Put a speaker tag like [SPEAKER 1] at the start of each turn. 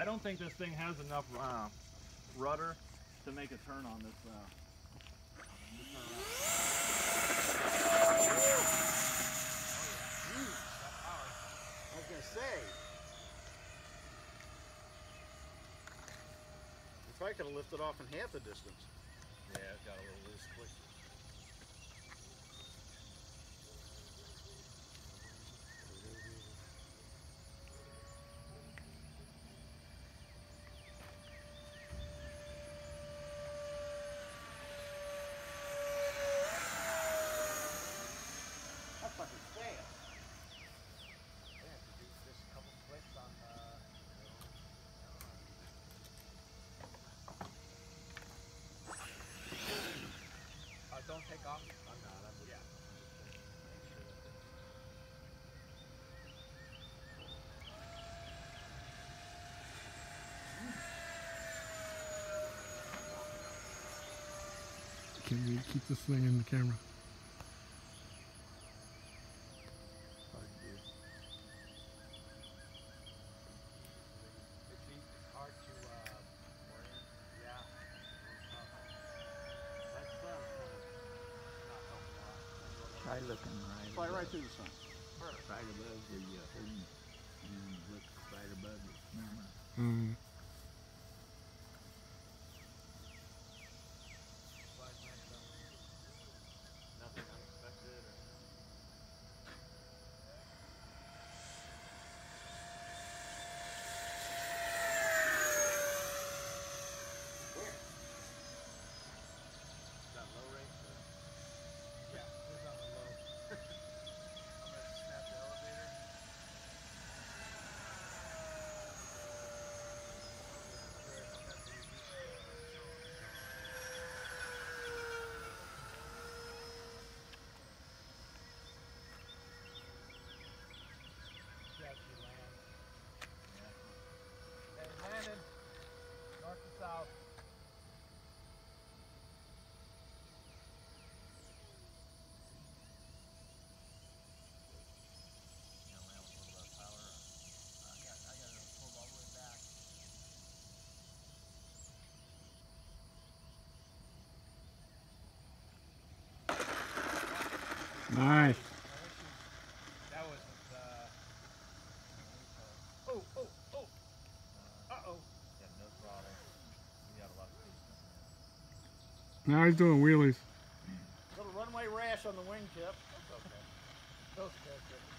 [SPEAKER 1] I don't think this thing has enough rudder to make a turn on this.
[SPEAKER 2] I was gonna say, if I could have lifted off in half the distance.
[SPEAKER 1] Yeah, it's got a little loose quick.
[SPEAKER 2] That fucking failed.
[SPEAKER 3] Yeah, to do just a couple clicks on don't take off. I'm not. I'm just, I'm just gonna make sure that
[SPEAKER 4] Can we keep this thing in the camera?
[SPEAKER 3] it's hard to orient. Yeah. That's not helping a lot.
[SPEAKER 5] Try looking
[SPEAKER 2] Fly
[SPEAKER 5] above-
[SPEAKER 2] right through the sun.
[SPEAKER 5] right above the home and look right above the camera.
[SPEAKER 1] Nothing unexpected. Or...
[SPEAKER 2] Where?
[SPEAKER 1] Is that low rate? Or...
[SPEAKER 3] Yeah, it was on the low. I'm gonna snap the elevator. Actually land. Yeah. Hey, landed. North to south.
[SPEAKER 1] You know, land with a little bit of power.
[SPEAKER 3] I got it pulled all the way back.
[SPEAKER 4] Nice.
[SPEAKER 3] That was with uh-oh.
[SPEAKER 1] Yeah, no throttle. We got a lot of speed coming in.
[SPEAKER 4] Now he's doing wheelies.
[SPEAKER 2] Little runway rash on the wingtip.
[SPEAKER 3] That's okay. Those characters.